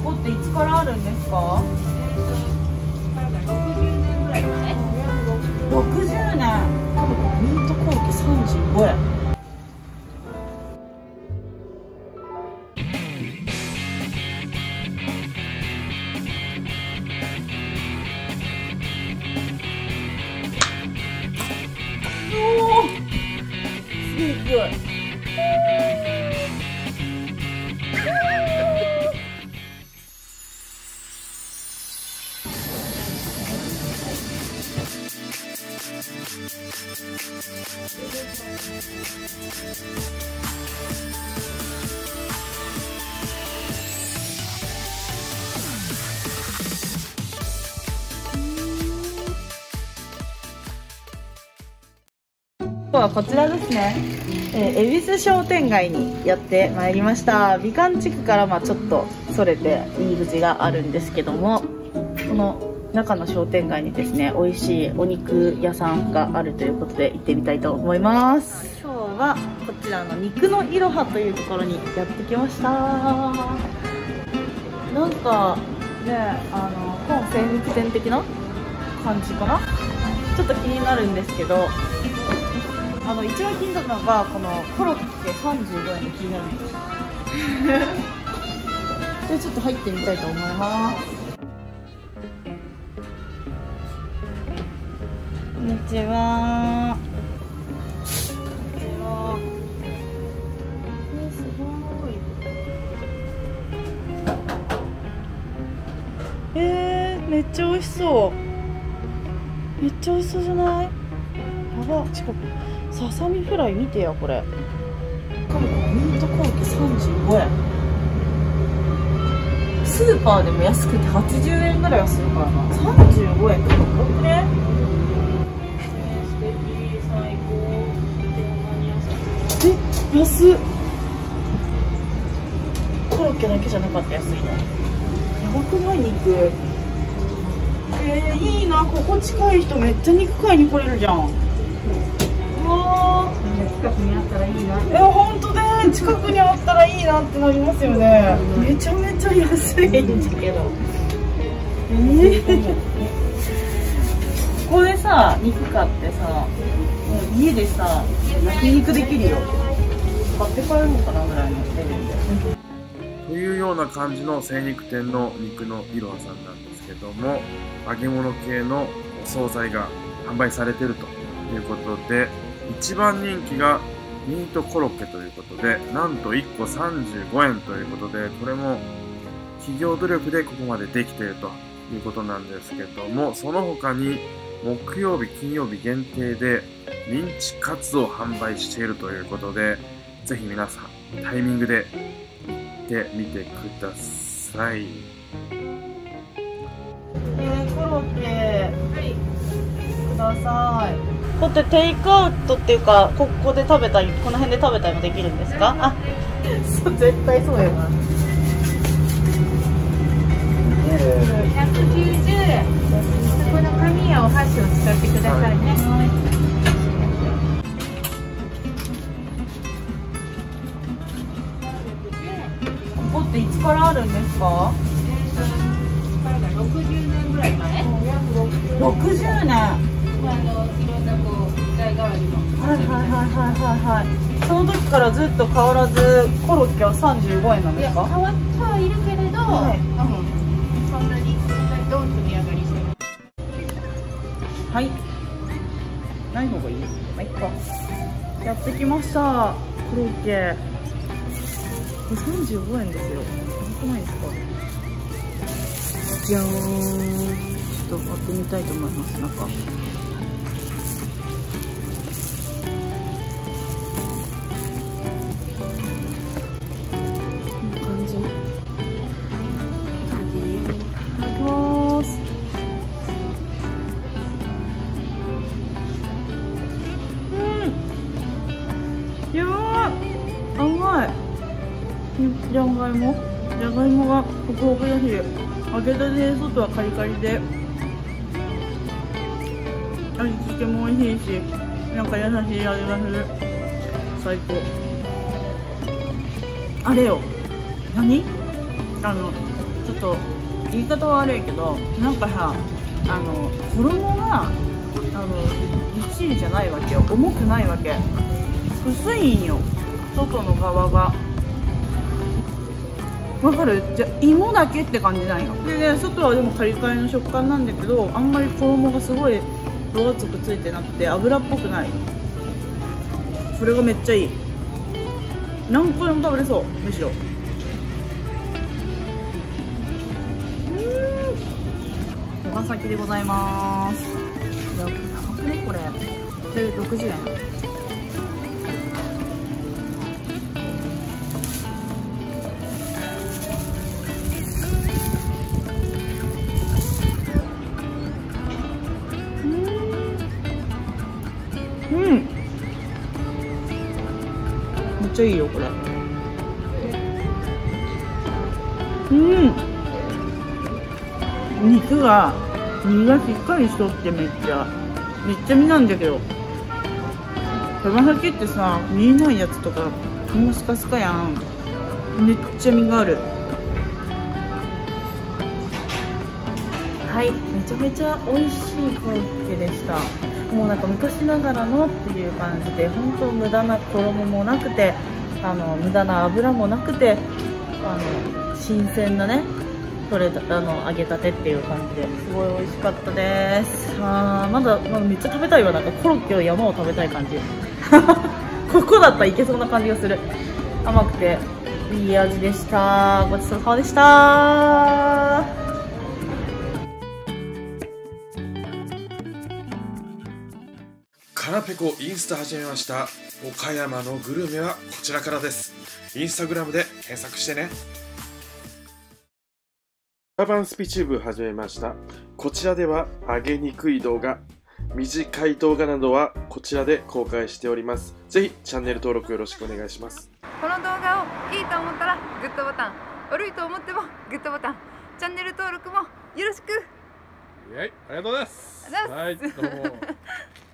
こっていつからあるんですか？60年ぐらい前。60年。ミントコロッケ35円。おお、すげえ勢い。今日はこちらですね、恵比寿商店街にやってまいりました。美観地区からちょっとそれて入り口があるんですけども、この中の商店街にですね、美味しいお肉屋さんがあるということで行ってみたいと思います。今日はこちらの肉のいろはというところにやってきました。なんかね、本精肉店的な感じかな。ちょっと気になるんですけど、一番気になるのがこのコロッケ35円で気になるんですで、ちょっと入ってみたいと思います。こんにちは。すごい。めっちゃ美味しそう。めっちゃ美味しそうじゃない？やば、近く。ささみフライ見てや、これ。ミントコロッケ35円。スーパーでも安くて80円ぐらいはするからな。35円って高くね？素敵、最高。安っ。コロッケだけじゃなかった、安いね。やばくない？肉。いいな、ここ近い人めっちゃ肉買いに来れるじゃん。近くにあったらいいな。本当ね、近くにあったらいいなってなりますよね。めちゃめちゃ安いんだけど。ここでさ、肉買ってさ、家でさ、焼肉できるよ。買って帰ろうかなぐらいのレベルで。 というような感じの精肉店の肉のいろはさんなんですけども、揚げ物系のお惣菜が販売されているということで、一番人気がミートコロッケということで、なんと1個35円ということで、これも企業努力でここまでできているということなんですけども、その他に木曜日、金曜日限定でミンチカツを販売しているということで、ぜひ皆さんタイミングで行ってみてください。 コロッケ、ください。こうやってテイクアウトっていうか、ここで食べたり、この辺で食べたりもできるんですか？あ、そう、絶対そうやな。190円。この紙やお箸を使ってくださいね。ここっていつからあるんですか？60年ぐらい前。60年。いろんな機材代わりの。その時からずっと変わらずコロッケは35円なんですか？変わってはいるけれど、そんなにどんと値上がりしてる。はい。ない方がいい？まあ、いっか。やってきました。コロッケ。これ35円ですよ。高くないですか？じゃーん。ちょっと割ってみたいと思います。中。甘い。じゃがいもがホクホクだし、揚げたてで外はカリカリで、味付けも美味しいし、なんか優しい味がする。最高。あれよ、何？ ちょっと言い方は悪いけど、なんかさ、衣がぎっちりじゃないわけよ。重くないわけ。薄いんよ、外の側が。わかる？じゃあ芋だけって感じなんよ。でね、外はでもカリカリの食感なんだけど、あんまり衣がすごい分厚くついてなくて油っぽくない。それがめっちゃいい。何個でも食べれそう、むしろ。手羽先でございます。いや、高くねこれ。で60円。めっちゃいいよこれ。肉が身がしっかりしとって、めっちゃ身なんだけど、手羽先ってさ、身ないやつとかもうスカスカやん。めっちゃ身がある。はい、めちゃめちゃ美味しいコロッケでした。もうなんか昔ながらのっていう感じで、本当無駄な衣もなくて、無駄な油もなくて、新鮮なね、取れた揚げたてっていう感じですごい美味しかったです。まだめっちゃ食べたいわ。なんかコロッケの山を食べたい感じここだったらいけそうな感じがする。甘くていい味でした。ごちそうさまでした。 カナペコインスタ始めました。岡山のグルメはこちらからです。インスタグラムで検索してね。アーバンスピチューブ始めました。こちらでは揚げにくい動画、短い動画などはこちらで公開しております。ぜひチャンネル登録よろしくお願いします。 この動画をいいと思ったらグッドボタン、悪いと思ってもグッドボタン、チャンネル登録もよろしく。 ありがとうございます。 ありがとうございます。 はい、どうも。